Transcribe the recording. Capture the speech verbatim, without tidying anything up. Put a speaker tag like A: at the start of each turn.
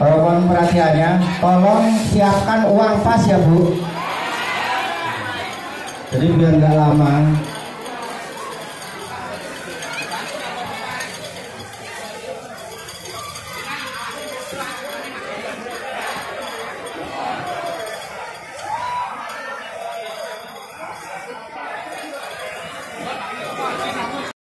A: mohon perhatiannya, tolong siapkan uang pas ya Bu. Jadi biar nggak lama.